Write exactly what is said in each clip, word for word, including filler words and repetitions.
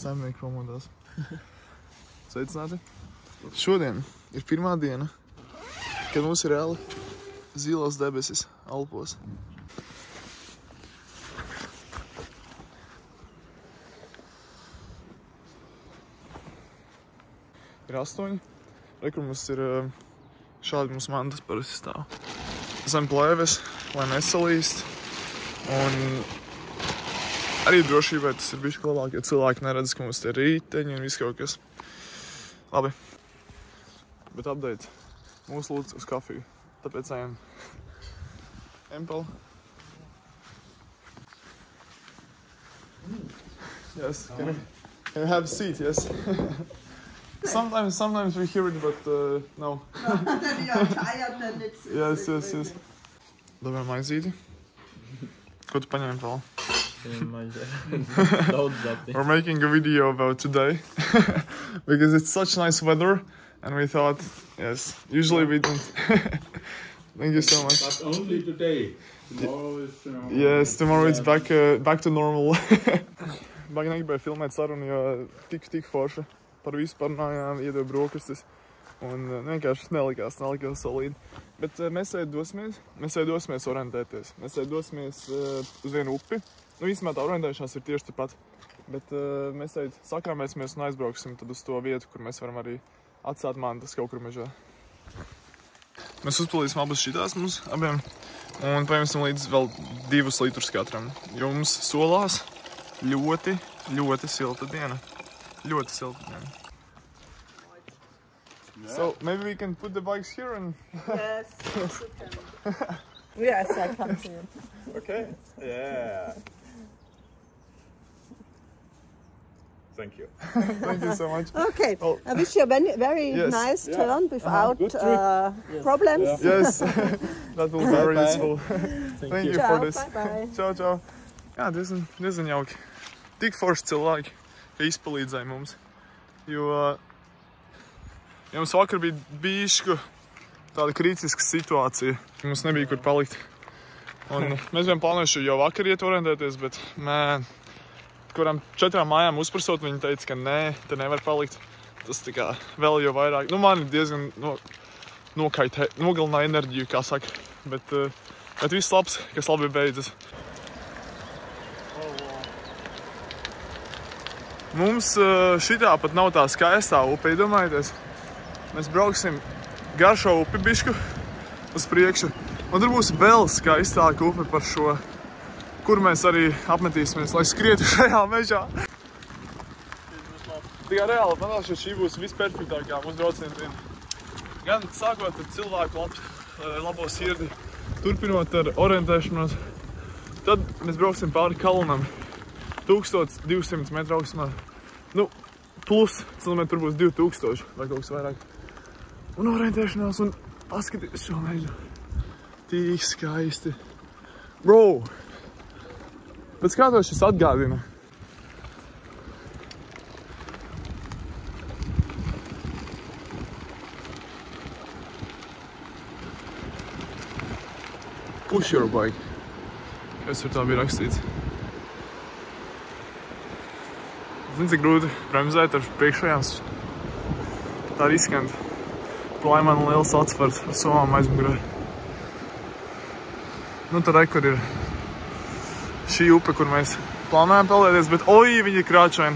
saimnieku pamodās. Sveicināti! Šodien ir pirmā diena, kad mums ir reāli zilos debesis Alpos. Ir astoņi. Rekur mums ir šādi mums mantas parasti stāv. Zem plēves, lai nesalīst. Un arī drošībai tas ir bišķi labāk, jo cilvēki neredz, ka mums te rīteņi un viss kaut kas. Labi. Bet update. Mūs lūdz uz kafiju. Tāpēc ejam. Empel. Yes. Can you, can you have a seat? Yes. sometimes, sometimes we hear it, but uh, no. Then you're tired, then it's... Yes, yes, yes. Dabēr maizīti. Ko tu paņēmi vēl? We're making a video about today because it's such nice weather and we thought, yes, usually we don't. Thank you so much. But only today. Tomorrow is, you know, yes, tomorrow it's back, uh, back to normal. Baigi negribēju filmēt sarunu, jo tik, tik forša. Par visu parunājām, iedevu brokastis. Un uh, vienkārši nelikās, nelikās solīdi. Bet uh, mēs šeit dosimies, mēs šeit dosimies orientēties. Mēs šeit dosimies uh, uz vienu upi. Nu, īstenībā tā orientēšanās ir tieši tepat. Bet uh, mēs šeit sakrāmēsimies un aizbrauksim tad uz to vietu, kur mēs varam arī atstāt mantas kaut kur mežā. Mēs uzpildīsim abas šitās mums abiem. Un paņemsim līdz vēl divus litrus katram. Jo mums solās ļoti, ļoti silta diena. Ļoti silta diena. Yeah. So maybe we can put the bikes here and... Yes, yes, you can. Yes, I can see it. Okay. Yeah. Thank you. Thank you so much. Okay. Oh. I wish you a very, very Yes. nice Yeah. turn without Good trip. uh, Yes. problems. Yeah. Yes, that will be very Bye-bye. useful. Thank, Thank you Ciao, for this. bye-bye. Čau, čau. Jā, diezgan, diezgan jauki. Tik forši cilvēki, ka izpalīdzēja mums. Jo, ja mums vakar bija bišķu tāda kritiska situācija. Mums nebija kur palikt. Un mēs bijām plānojuši jau vakar iet orientēties, bet man, kurām četrām mājām uzprasot, viņi teica, ka nē, te nevar palikt. Tas tā kā vēl jau vairāk. Nu, man ir diezgan no, nokaitē, nogalināja enerģiju, kā saka. Bet, bet viss labs, kas labi beidzas. Mums šitā pat nav tā skaistā upe, iedomājieties. Mēs brauksim garšo upi bišku uz priekšu. Un tur būs vēl skaistāka upe par šo, kur mēs arī apmetīsimies, lai skrietu šajā mežā. Tikai reāli, man vēl šī būs visperfektākā mūsu brauciena diena. Gan sākot ar cilvēku lab, labo sirdi, turpinot ar orientēšanos. Tad mēs brauksim pāri kalnam. tūkstoš divsimt metru augstumā. Nu, plus, cilvēm tur būs divi tūkstoši vai kaut kas vairāk. Un orientēšanās un paskaties šo mežu. Tik skaisti. Bro! Bet kā to šis atgādina? Push your bike. Kas tur tā bija rakstīts? Zini, cik grūti bremzēt ar priekšējām tā riskant. Lai man liels atsvars ar somām aizmugurē. Nu, tad kur ir šī upe, kur mēs plānojam pelēties, bet oi, viņi ir krāčaini.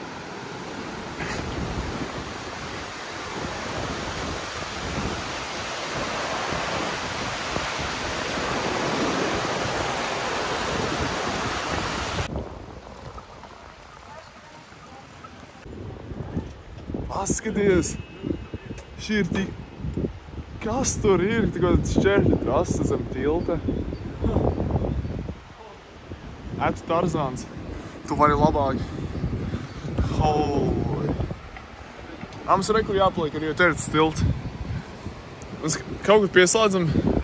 Paskaties! Šī ir tik... Kas tur ir? Tikko šķēršļa trasa zem tilta. Ētu Tarzāns. Tu vari labāk. Holy! Mums rekur jāpaliek arī, jo te ir tas tilts. Mēs kaut kur pieslēdzam.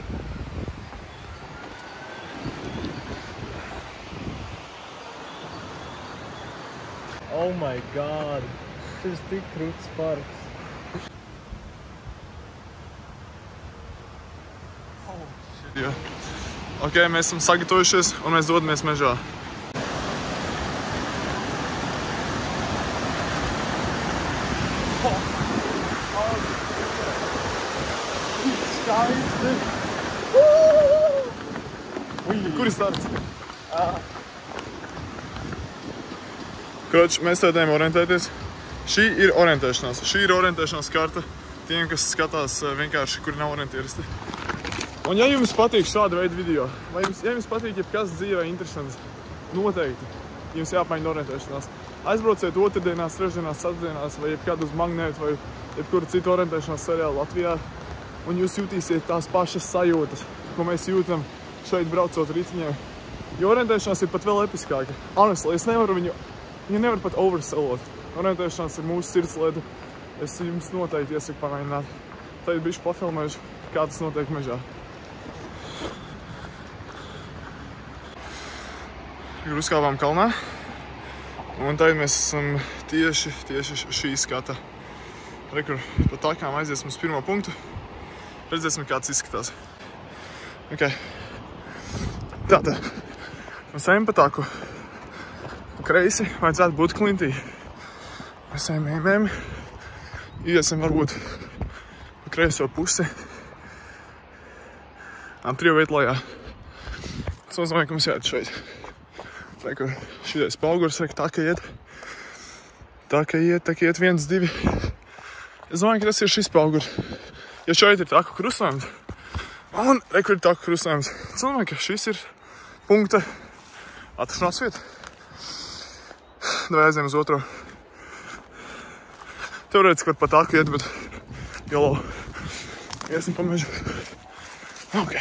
Oh my god! Šis tik krūts parks. Jā. Ok, mēs esam sagatavojušies un mēs dodamies mežā. skaisti. Kur ir starts? Kroč, mēs tādējām orientēties. Šī ir orientēšanās. Šī ir orientēšanās karta tiem, kas skatās vienkārši, kuri nav orientieristi. Un ja jums patīk šāda veida video, vai jums, ja jums patīk jebkas dzīvē interesants, noteikti jums jāapmaina orientēšanās. Aizbrauciet otrdienās, trešdienās, ceturtdienās vai jebkādu uz Magnētu vai jebkuru citu orientēšanās seriālu Latvijā, un jūs jutīsiet tās pašas sajūtas, ko mēs jūtam šeit braucot ritiņā. Jo orientēšanās ir pat vēl episkāka. Honestly, es nevaru viņu, viņu nevaru pat oversellot. Orientēšanās ir mūsu sirdslieta. Es jums noteikti iesaku pamēģināt. Tagad bišķi pafilmēšu, kā tas notiek mežā. Tagad uzkāpām kalnā. Un tagad mēs esam tieši, tieši šī skata. Rekur, pa takām aiziesim uz pirmo punktu. Redzēsim, kā tas izskatās. Ok. Tātad. Mēs ejam pa taku. Kreisi vajadzētu būt klintī. Mēs ejam, ejam, ejam. Iesim varbūt pa kreiso pusi. Ām triju vietu lejā. Tas nozīmē, ka mums jāiet šeit. Reku, šitais paugurs, reku, tā, ka iet. Tā, ka iet, tā, ka iet viens, divi. Es domāju, ka tas ir šis paugurs. Ja šeit ir taku krustojums, un reku ir taku krustojums, es domāju, ka šis ir punkta atrašanās vieta. Davai aizējam uz otro. Teorētiski var pa taku iet, bet jolo. Iesim pa mežu. Ok.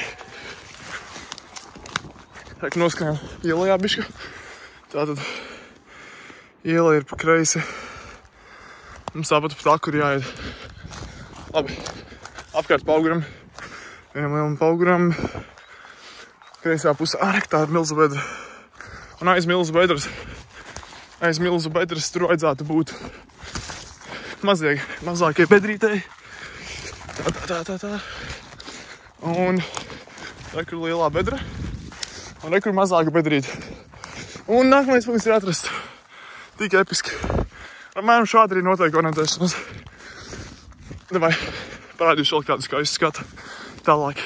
Reku noskrējām ielajā bišķi. Tātad iela ir pa kreisi. Mums tāpat pa taku ir jāiet. Labi. Apkārt pauguram. Vienam lielam pauguram. Kreisā pusē. Ā, rek, tā ir milzu bedra. Un aiz milzu bedras. Aiz milzu bedras tur vajadzētu būt mazie, mazākie bedrītei. Tā, tā, tā, tā, tā. Un rekur lielā bedra. Un rekur mazāka bedrīte. Un nākamais punkts ir atrast. Tik episki. Apmēram šādi arī notiek orientēšanās. Davai, parādīšu vēl kādu skaistu skatu. Tālāk.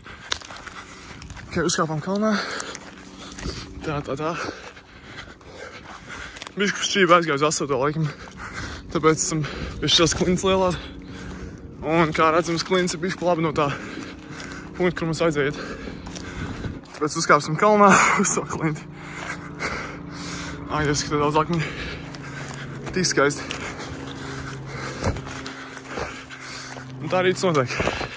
Ok, uzkāpām kalnā. Tā, tā, tā. Bišķi šķība aizgāju uz astoto laikam. Tāpēc esam bišķi šās klints lielās. Un kā redzams, klints ir bišķi labi no tā punkta, kur mums vajadzēja iet. Tāpēc uzkāpsim kalnā uz savu klinti. Ai, ieskatīt daudz akmeņu. Tik skaisti. Un tā arī tas notiek.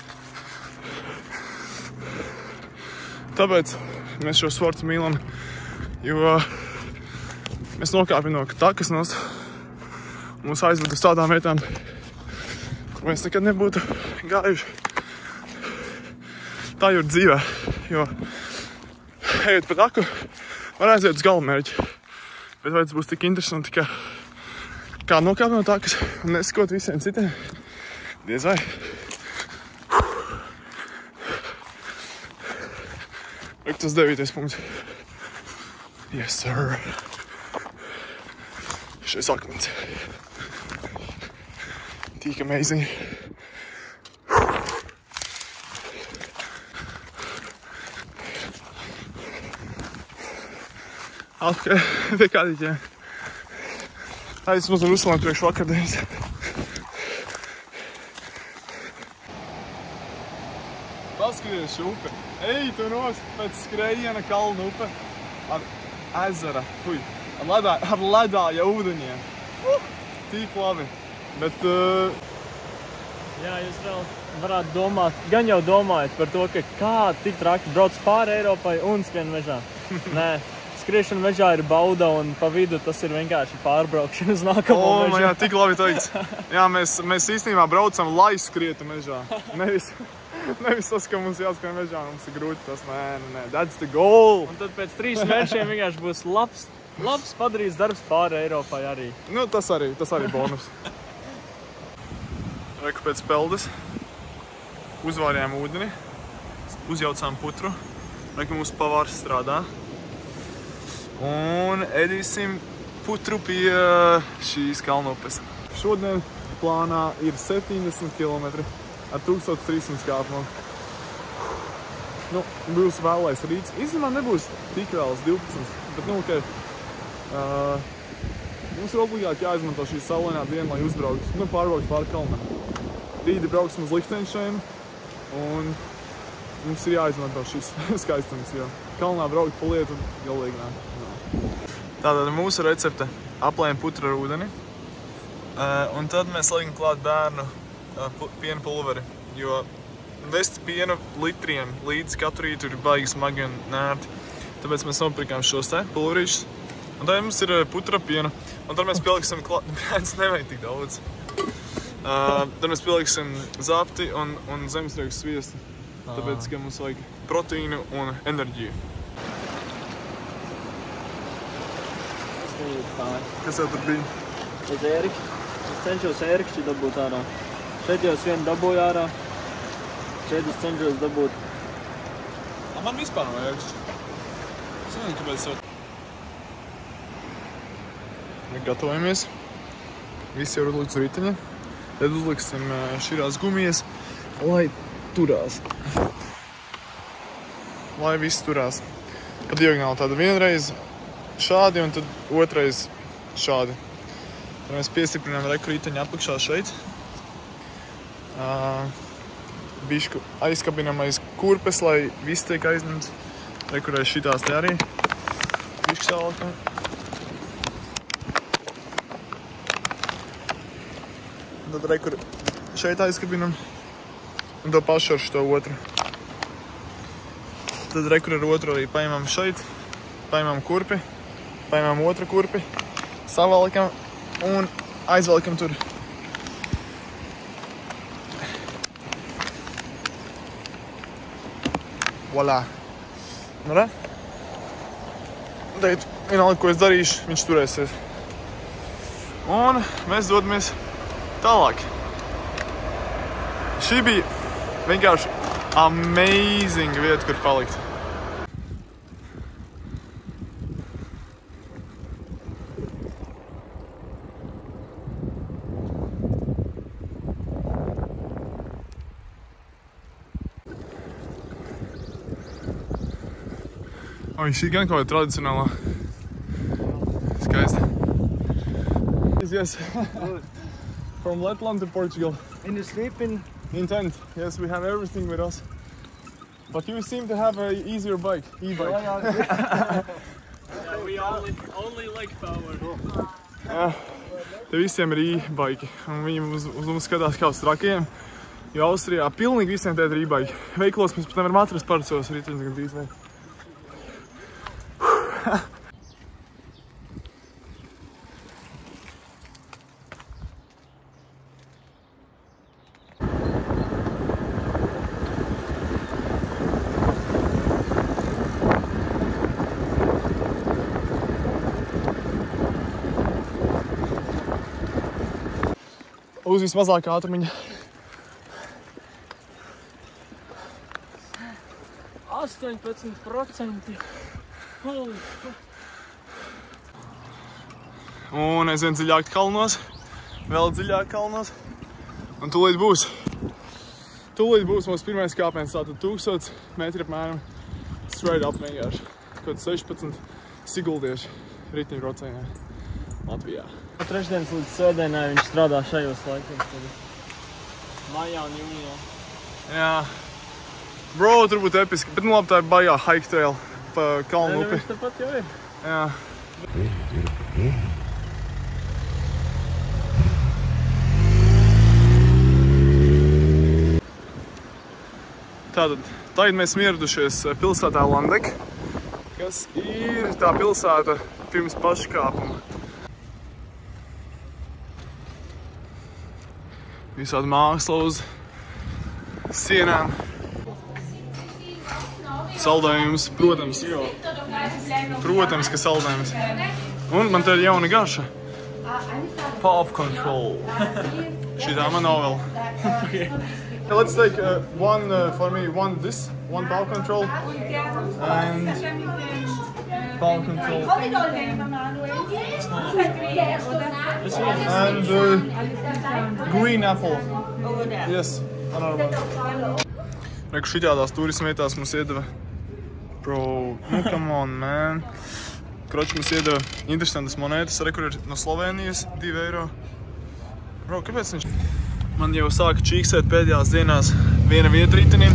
Tāpēc mēs šo sportu mīlam, jo mēs nokāpjam no takas nost. Mums aizved uz tādām vietām, kur mēs nekad nebūtu gājuši. Tā jau ir dzīvē, jo ejot pa taku, var aiziet uz galamērķi. Bet vai tas būs tik interesanti, ka kā nokāpt no takas un nesakot visiem citiem? Diez vai. Rek, tas devītais punkts. Yes, sir. Šis akmens. Tik amazing. Atpakaļ pie kādīķiem. Aiz mums var uzsalēt priekš vakardienas. Paskaties šo upe. Ej, tu nost pēc skrējiena kalnu upe ar ezera. Fuj, ar, ledā, ar ledāja ūdeņiem. Uh, tik labi. Bet... Uh, Jā, jūs vēl varētu domāt, gan jau domājat par to, ka kā tik traki brauc pāri Eiropai un skrien mežā. Nē, skriešana mežā ir bauda un pa vidu tas ir vienkārši pārbraukšana uz nākamo oh, mežu. Jā, tik labi teikts. Jā, mēs, mēs īstenībā braucam, lai skrietu mežā. Nevis, nevis tas, ka mums jāskrien mežā, mums ir grūti tas. Nē, nē, that's the goal. Un tad pēc trīs mēršiem vienkārši būs labs, labs padarīts darbs pāri Eiropai arī. Nu, tas arī, tas arī bonus. Reku pēc peldes. Uzvārījām ūdeni. Uzjaucām putru. Reku mūsu pavārs strādā. Un ēdīsim putru pie šīs kalnupes. Šodien plānā ir septiņdesmit kilometri ar tūkstoš trīs simts kāpumam. Nu, būs vēlais rīts. Īstenībā nebūs tik vēlas divpadsmit, bet, nu, ka uh, mums ir obligāti jāizmanto šī saulainā diena, lai uzbrauktu, nu, pārbrauktu pāri kalnam. Rīti brauksim uz Lichtensteinu, un mums ir jāizmanto šis skaistums, jo kalnā braukt pa lietu galīgi nē. Tātad mūsu recepte aplējam putru ar ūdeni, uh, un tad mēs liekam klāt bērnu uh, piena pulveri, jo vest pienu litriem līdz katru rītu ir baigi smagi un nērti. Tāpēc mēs nopirkām šos te pulverīšus. Un tā mums ir putra piena. Un tad mēs pieliksim klāt... Bērns nevajag tik daudz. Uh, tad mēs pieliksim zapti un, un zemesrieku sviestu. Tāpēc, ka mums vajag proteīnu un enerģiju. Kas jau tur bija? Tas ērikšķi. Es cenšos ērikšķi dabūt ārā. Šeit jau es vienu dabūju ārā. Šeit es cenšos dabūt. A, man vispār nav ērikšķi. Es nezinu, kāpēc jau... Gatavojamies. Visi jau ir uzlikts riteņa. Tad uzliksim širās gumijas, lai turās. Lai viss turās. Pa diagonāli tāda vienreiz šādi un tad otrais šādi. Tad mēs piestiprinām reku riteņu apakšā šeit. Uh, bišku aizkabinam aiz kurpes, lai viss tiek aizņemts. Rekurēs šitās te arī. Bišku sālakam. Tad rekur šeit aizkabinam un to pašu ar šito otru. Tad rekur ar otru arī paimam šeit, paimam kurpi, paimam otru kurpi, savalkam un aizvalkam tur. Voilā. Nu, re? Tagad vienalga, ko es darīšu, viņš turēsies. Un mēs dodamies tālāk. Šī bija vienkārši amazing vieta, kur palikt. Oi, šī gan kaut kāda tradicionālā. Skaista. Yes. From Letland to Portugal. And you sleep in... In tent. Yes, we have everything with us. But you seem to have an easier bike, e-bike. Yeah, we only, only leg power. Jā, te visiem ir e-bike. Un viņi uz, uz mums skatās kā uz trakiem. Jo Austrijā pilnīgi visiem te ir e-bike. Veiklos mēs pat nevaram atrast parcos riteņus gan trīs vai. Uz vismazākā ātrumiņa. astoņpadsmit procenti. Un aizvien dziļāk kalnos. Vēl dziļāk kalnos. Un tūlīt būs. Tūlīt būs mūsu pirmais kāpiens. Tātad tūkstots metri apmēram. Straight up vienkārši. Kaut sešpadsmit siguldieši riteņbraucējā Latvijā. Trešdienas līdz svētdienai viņš strādā šajos laikos. Maijā un jūnijā. Jā. Bro, tur būtu episki. Bet nu labi, tā ir baigā hike trail pa kalnu upi. Viņš tāpat jau ir. Jā. Tātad, tagad mēs ieradušies pilsētā Landek, kas ir tā pilsēta pirms paškāpuma. Visādi māksla uz sienām. Saldējums, protams. Protams, ka saldējums. Un man te ir jauna garša. Paw Control. Šitā man nav vēl. Let's take uh, one uh, for me, one this, one Paw Control. And Paw Control. And uh, green apple. Yes, another one. Reku šitādās turismu vietās mums iedeva. Bro, nu come on, man. Kroči mums iedeva interesantas monētas, re, kur ir no Slovenijas, divi eiro. Bro, kāpēc viņš? Man jau sāka čīksēt pēdējās dienās viena vieta ritenim.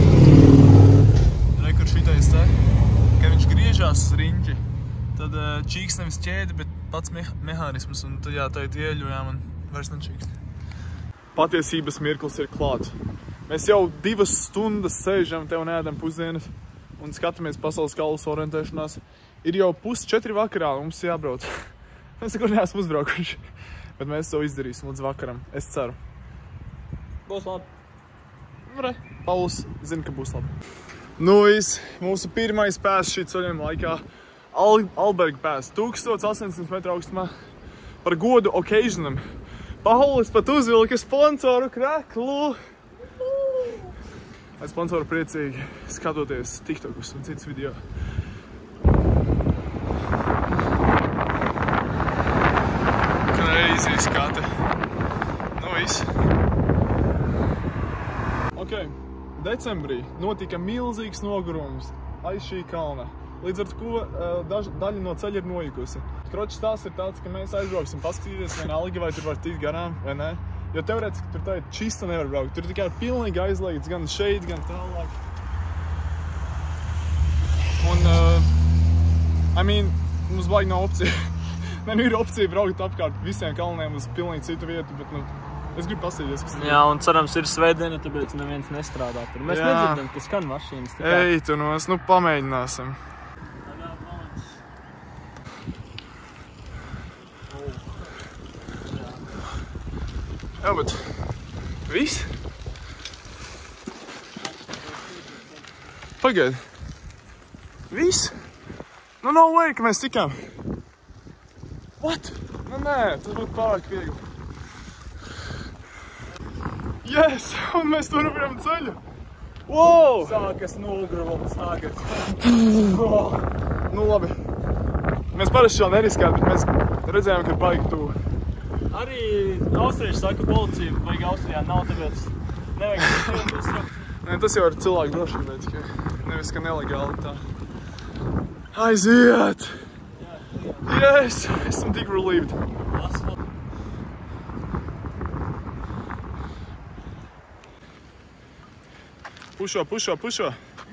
Re, kur šitais te. Kad viņš griežās uz riņķi, tad čīks nevis ķēdi, bet pats me mehānisms. Un tad jā, tā ieļujām un vairs nečīkst. Patiesības mirklis ir klāts. Mēs jau divas stundas sēžam te un ēdam pusdienas un skatāmies pasaules kalus orientēšanās. Ir jau pus četri vakarā un mums jābrauc. Mēs nekur neesam uzbraukuši, bet mēs to izdarīsim līdz vakaram. Es ceru. Būs labi. Re, Pauls zina, ka būs labi. Nu viss, mūsu pirmais pēs šī ceļojuma laikā. Al Alberga pēs, tūkstoš astoņsimt metru augstumā. Par godu occasionam. Paulis pat uzvilka sponsoru kreklu. Es sponsoru priecīgi skatoties TikTokus un citus video. Crazy skate. Nu viss. Ok, decembrī notika milzīgs nogurums aiz šī kalna. Līdz ar to daž, daļa no ceļa ir nojukusi. Kročs tās ir tāds, ka mēs aizbrauksim paskatīties vienalga, vai tur var tikt garām, vai ne? Jo teorētiski tur tā ir čista nevar braukt. Tur tikai ir pilnīgi aizliegts gan šeit, gan tālāk. Un, uh, I mean, mums baigi nav opcija. Ne, nu ir opcija braukt apkārt visiem kalniem uz pilnīgi citu vietu, bet, nu, es gribu pasīties, kas tur. Jā, un cerams ir svētdiena, tāpēc neviens nestrādā tur. Mēs Jā. nedzirdam, ka skan mašīnas. Kā... Ej, tu nos, nu pamēģināsim. Jā, bet viss? Pagaid. Viss? Nu, no way, ka mēs tikām. What? Nu, nē, tas būtu pārāk viegli. Yes, un mēs turpinām ceļu. Wow! Sākas nogruvums tagad. Nu, labi. Mēs parasti šā neriskāt, bet mēs redzējām, ka baigi tuvu. Arī austrieši saka, policija vajag Austrijā nav, tāpēc nevajag filmu izsraukt. Nē, tas jau ir cilvēku drošībai tikai. Nevis, ka nelegāli tā. Aiziet! Yes! Esam tik relieved. Pušo, pušo, pušo!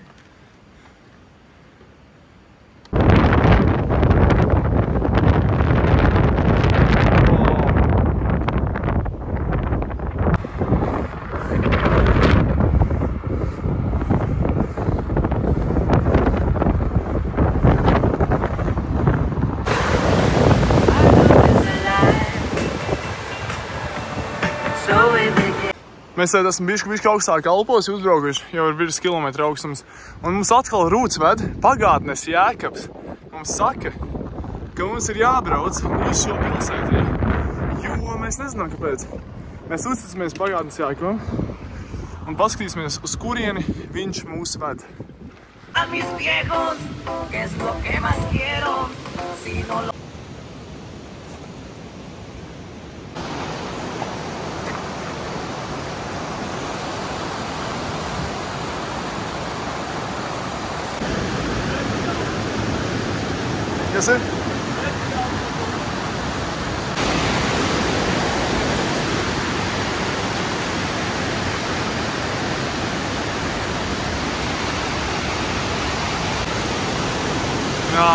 Mēs tad esam bišķi, bišķi augstāk Alpos uzbraukuši, jau ir virs kilometra augstums. Un mums atkal rūts ved pagātnes Jēkabs. Mums saka, ka mums ir jābrauc uz šo pilsētu, jo mēs nezinām, kāpēc. Mēs uzticamies pagātnes Jēkabam un paskatīsimies, uz kurieni viņš mūs ved. A mis viejos, que es lo que más quiero, si no lo... Kas ir? Jā.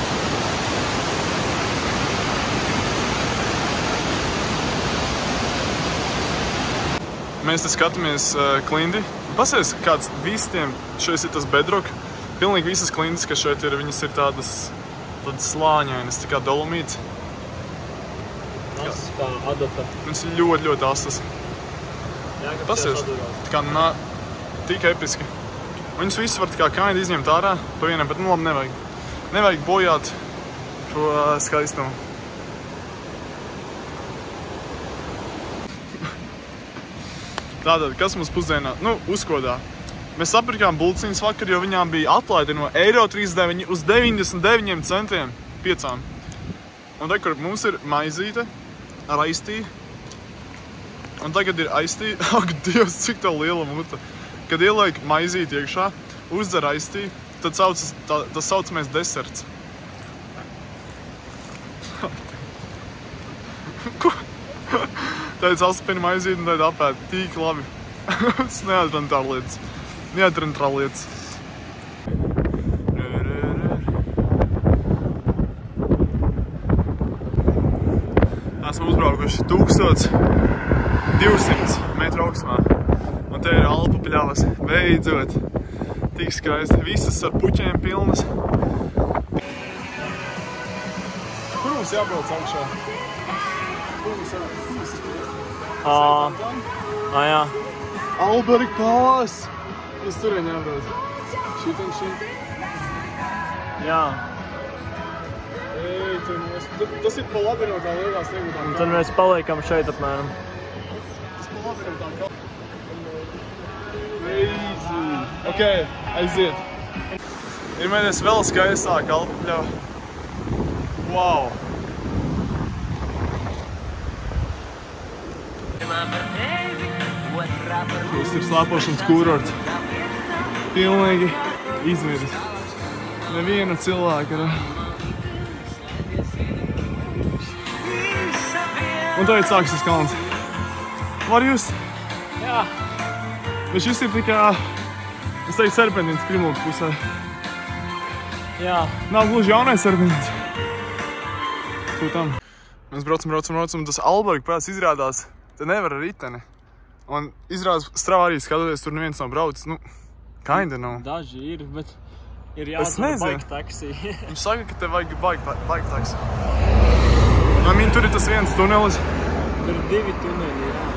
Mēs te skatāmies uh, klindi. Pasies, kāds visiem šeit ir tas bedrock. Pilnīgi visas klindas, kas šeit ir, viņas ir tādas tādas slāņainas, tā kā dolomīts. Asas kā adata. Viņas ir ļoti, ļoti asas. Jā, ka Pasies, tā kā nā, tik episki. Viņus visus var tā kā kaini izņemt ārā pa vienam, bet nu labi nevajag. Nevajag bojāt šo uh, skaistumu. Tātad, kas mums pusdienā? Nu, uzkodā. Mēs sapirkām bulciņas vakar, jo viņām bija atlaide no eiro trīsdesmit deviņi uz deviņdesmit deviņiem centiem piecām. Un rekur, mums ir maizīte ar aistī. Un tagad ir aistī. Ak, Dievs, cik tā liela muta. kad ieliek maizīti iekšā, uzdzer aiztī, tad sauc, tā, tas saucamies deserts. Ko? Teic atspini maizīti un tad apēd. Tīk labi. Tas neatrantā lietas. Neatrantā lietas. Esmu uzbraukuši tūkstoš divsimt metru augstumā. Un te ir Alpu pļavas. Beidzot. Tik skaisti. Visas ar puķiem pilnas. Kur mums jābrauc augšā? Kur mums jābrauc? Ā, ā, jā. Alberga Palas! Es turien jābrauc. Šit un šit. Jā. Ei, tur mēs... Tas ir pa labi no tā lielā sniegutā. Un tad mēs paliekam šeit apmēram. Tas pa labi no tā kā... Crazy! Ok, aiziet. Ir mēnes vēl skaistāk Alpu pļava. Wow! Šis ir slēpošanas kurorts. Pilnīgi izmiris. Neviena cilvēka ar... Un tagad sāks tas kalns. Var jūs? Jā. Bet šis ir tikai, es teiktu, serpentīns Krimlūks pusē. Jā. Nav gluži jaunais serpentīns. Tūtam. Mēs braucam, braucam, braucam. Tas Alberga pēc izrādās, te nevar ar riteni. Un izrādās Strava arī skatoties, tur neviens nav braucis. Nu, kinda nav. Daži ir, bet ir Es jāzina nezinu. baigi taksī. Viņš saka, ka te vajag baigi, baigi taksi. Man viņa tur ir tas viens tunelis. Tur ir divi tuneli, jā.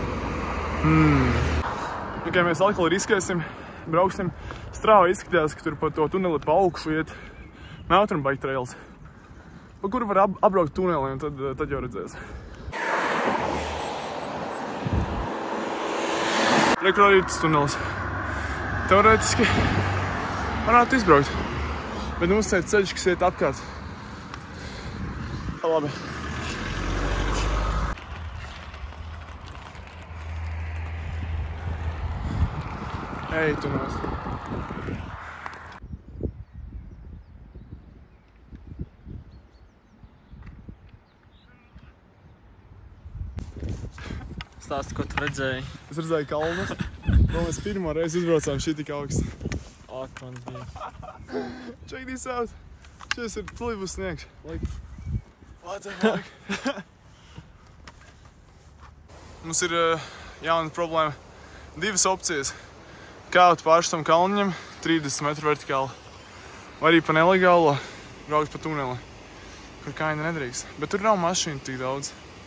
Ok, mēs atkal riskēsim, brauksim. Strava izskatījās, ka tur pa to tuneli pa augšu iet mountain bike trails, pa kuru var ap apbraukt tuneli, un tad, tad jau redzēs. Rekur arī ir tas tunelis. Teorētiski varētu izbraukt, bet mums ir ceļš, kas iet apkārt. Tā labi. Ej, tu nos. Stāsti, ko tu redzēji. Es redzēju kalnus, un mēs pirmo reizi uzbraucām šī tik augsts. Ak, mans bija. Check this out. Šis ir plivus sniegs. Like, what the fuck? Mums ir uh, jauna problēma. Divas opcijas. Kāpt pārši tam kalniņam, trīsdesmit metru vertikāli. Vai arī pa nelegālo, braukt pa tuneli, kur kaina nedrīkst. Bet tur nav mašīnu tik daudz.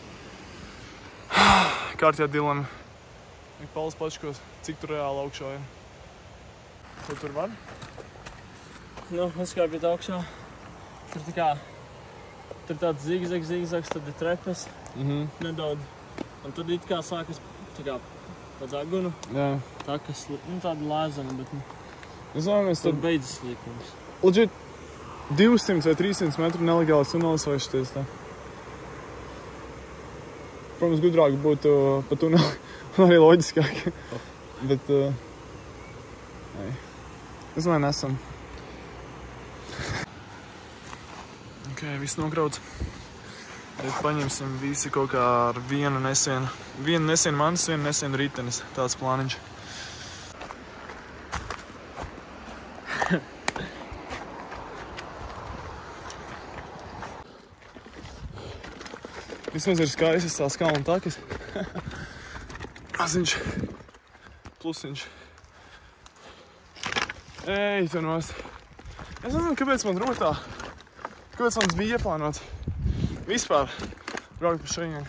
Kārtjā dilema. Ik Pauls pačkos, cik tur reāli augšā ir. Ko tur var? Nu, uzkāpjot augšā. Tur tā kā, tur tāds zigzags, zigzags, tad ir trepes. Mhm. Nedaudz. Un tad it kā sākas tā kā pa dagunu. Jā. Tā, kas, nu, tāda lēzana, bet nu, Es domāju, mēs tur tad beidzas slikums. legit divsimt vai trīssimt metru nelegāls tunelis vai šities tā. Protams, gudrāk būtu pa tuneli, un arī loģiskāk. Bet, uh, nē. Es domāju, nesam. Ok, viss nokrauts. Bet paņemsim visi kaut kā ar vienu nesienu. Vienu nesienu manis, vienu nesienu ritenis. Tāds plāniņš. Vismaz ir skaistas tās kalnu takas. Maziņš. Plusiņš. Ej, tu nost. Es nezinu, kāpēc man rotā. Kāpēc man bija ieplānots vispār braukt pa šajien.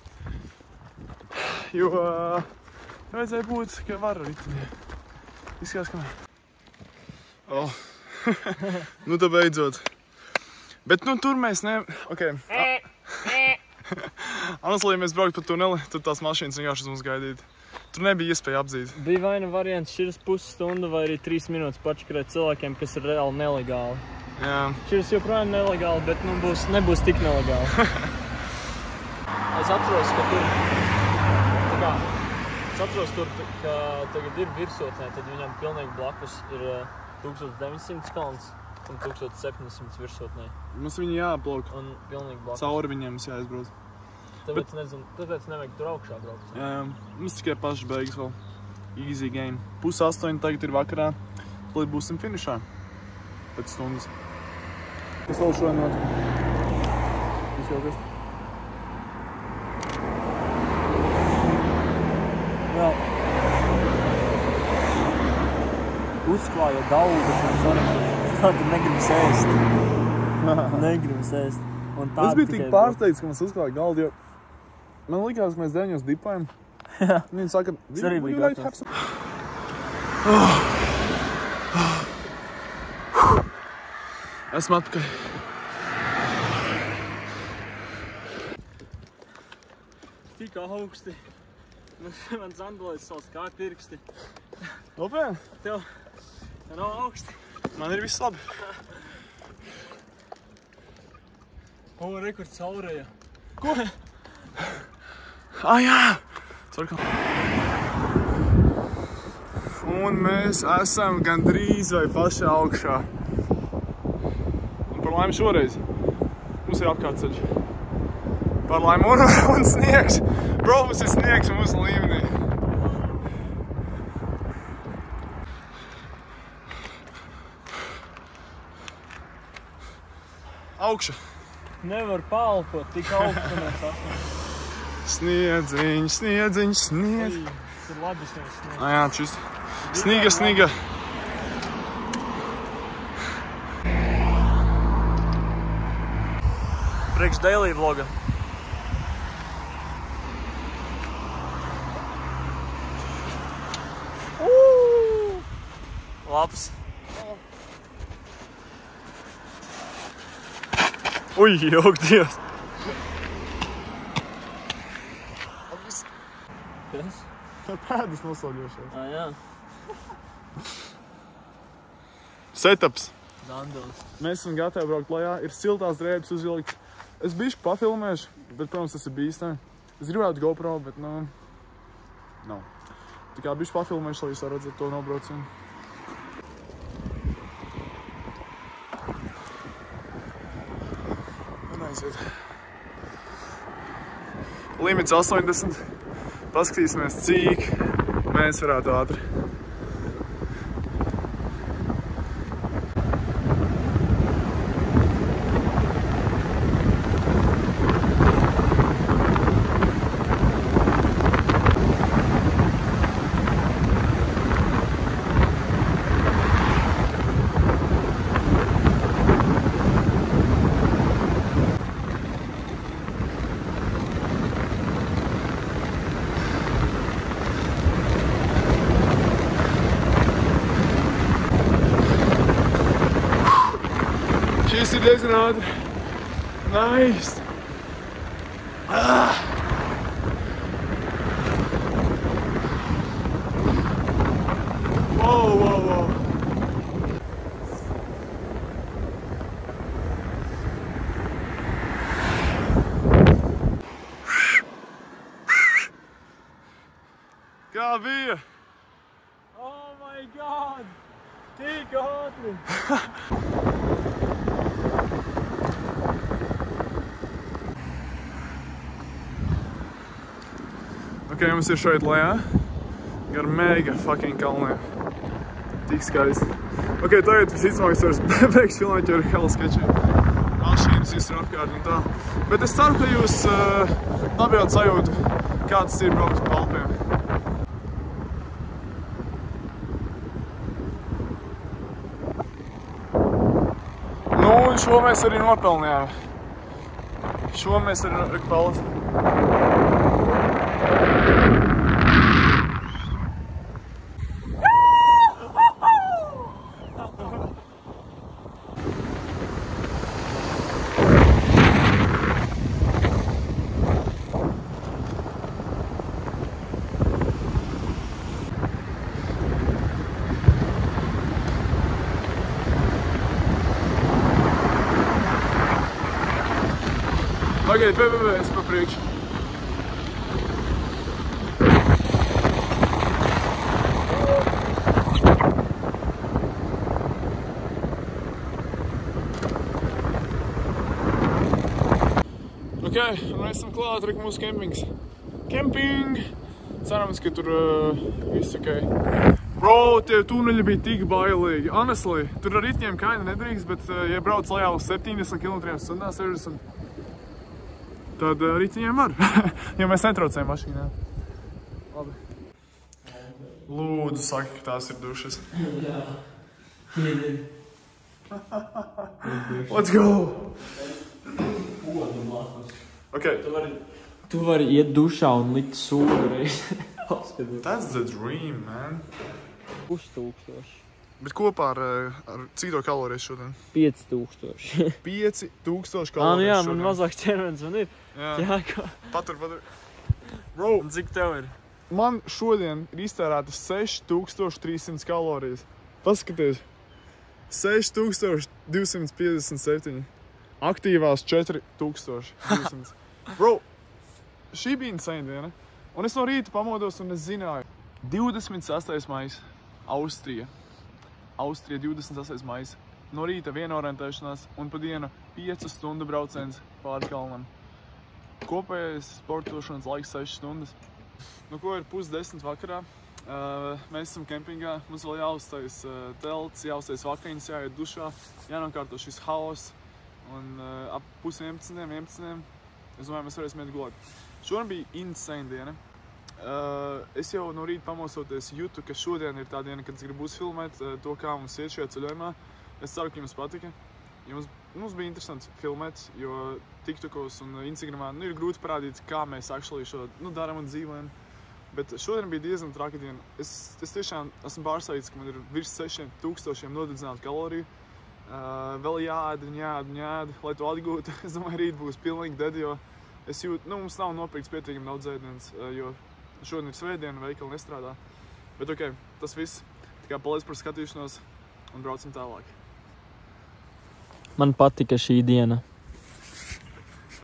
Jo uh, vajadzēja būt, ka var ar ritini. Izskatās, ka nē. Oh. Nu, tā beidzot. Bet, nu, tur mēs ne... Ok. Honestly, ja mēs braukt pa tuneli, tad tās mašīnas vienkārši uz mums gaidīt. Tur nebija iespēja apdzīt. Bija vai nu variants širas pusstundu vai arī trīs minūtes pačakarēt cilvēkiem, kas ir reāli nelegāli. Jā. Širas joprojām nelegāli, bet nu, būs, nebūs tik nelegāli. Es atceros, ka tur tā kā Es atceros tur, ka tagad ir virsotnē, tad viņam pilnīgi blakus ir tūkstoš deviņsimt kalns un tūkstoš septiņsimt virsotnē. Mums viņi jāplauk. Un pilnīgi blakus. Cauri viņiem mums jāizbrauc. Tāpēc, Bet... nezinu, tāpēc nevajag tur augšā braukt. Jā, jā. Mums tikai pašas beigas vēl. Easy game. Pus astoņi tagad ir vakarā. Līdz būsim finišā. Pēc stundas. Kas vēl šodien notika? Viss jau kas? Vēl. Uzklāja daudz un sanaktuši. Tātad negribas ēst. Negribas ēst. Un es biju tik pārsteigts, ka mums uzklāja galdu, jo man likās, ka mēs deviņos dipājam. Viņi saka, es arī biju gatavs. Esmu atpakaļ. Tik augsti. Man zandolēs savus kārpirksti. Nopietni? Tev nav augsti. Man ir viss labi. O, re, kur caurēja. Ko? Ah, jā! Sorry. Un mēs esam gandrīz vai paši augšā. Un par laimi šoreiz mums ir apkārtceļš. Par laimi un, un sniegs. Bro, mums ir sniegs mūsu līmenī. Augša. Nevar palpot, tik augstu mēs esam. Sniedziņš, sniedziņš, sniedz. Tas ir labi sniegs sniegs. Ah, jā, čist. Sniga, sniga. Priekš daily vloga. Uuuu! Labs. Ui, jok, Dievs! Kas? Tā pēdas nosauļošās. Ā, jā. Setups. Dandos. Mēs esam gatavi braukt lejā. Ir siltās drēbes uzvilkt. Es bišķi pafilmēšu, bet, protams, tas ir bīstami. Es gribētu GoPro, bet, nu... nav. Tā kā bišķi pafilmēšu, lai jūs redzat to nobraucienu. Aiziet. Limits astoņdesmit. Paskatīsimies, cik mēs varētu ātri. Šis ir diezgan ātri. Nice! Ah! Wow, wow, wow! Kā bija? Oh my god! Tik ātri! Ok, mums ir šeit lejā, gar mega fucking kalniem. Tik skaisti. Ok, tagad visticamāk es vairs beigšu filmēt, jo ir hella skečiem. Mašīnas visur apkārt un tā. Bet es ceru, ka jūs uh, dabījāt sajūtu, kā tas ir braukt pa Alpiem. Nu, un šo mēs arī nopelnījām. Šo mēs arī nopelnījām. Pagaid, pagaid, pagaid, es pa priekšu. Ok, un mēs esam klāt, reka mūsu kempings. Kemping! Cerams, ka tur uh, viss ok. Bro, tie tuneļi bija tik bailīgi. Honestly, tur ar ritņiem kaina nedrīkst, bet uh, ja brauc lejā uz septiņdesmit kilometriem stundā, sešdesmit, tad uh, ritņiem var. Ja mēs netraucējam mašīnā. Labi. Lūdzu, saki, ka tās ir dušas. Jā. Let's go! Ok. Tu vari, tu vari iet dušā un likt sūdu reiz. That's the dream, man. Uz tūkstoši. Bet kopā ar, ar cik to kalorijas šodien? Pieci tūkstoši. Pieci tūkstoši Ā, nu kalorijas jā, šodien. man mazāk ķermenis man ir. Jā. Jā, ko? Patur, patur. Bro, Un cik tev ir? man šodien ir iztērētas seši tūkstoši trīs simti kalorijas. Paskaties. seši tūkstoši divsimt piecdesmit septiņi. Aktīvās četri tūkstoši divsimt. Bro, šī bija insane diena. Un es no rīta pamodos un es zināju. divdesmit sestais maijs. Austrija. Austrija divdesmit sestais maijs. No rīta viena orientēšanās un pa dienu piecu stundu brauciens pāri kalnam. Kopējais sportošanas laiks sešas stundas. Nu, ko ir pusdesmit vakarā. Uh, mēs esam kempingā, mums vēl jāuztais uh, telts, jāuztais vakariņas, jāiet dušā, jānokārto šis haoss. Un uh, ap pus vienpadsmitiem, vienpadsmitiem, es domāju, mēs varēsim iet gulēt. Šodien bija insane diena. Uh, es jau no rīta pamosoties jūtu, ka šodien ir tā diena, kad es gribu uzfilmēt uh, to, kā mums iet šajā ceļojumā. Es ceru, ka jums patika. Jums, mums bija interesanti filmēt, jo TikTokos un Instagramā nu, ir grūti parādīt, kā mēs actually šo nu, daram un dzīvojam. Bet šodien bija diezgan traka diena. Es, es tiešām esmu pārsteigts, ka man ir virs sešiem tūkstošiem nodedzinātu kaloriju. Uh, vēl jāēd un jāēd un jāēd, lai to atgūtu. Es domāju, rīt būs pilnīgi dead, jo es jūtu, nu, mums nav nopirkts pietiekami daudz ēdienas, uh, jo šodien ir svētdiena, veikali nestrādā. Bet ok, tas viss. Tā kā paldies par skatīšanos un braucam tālāk. Man patika šī diena.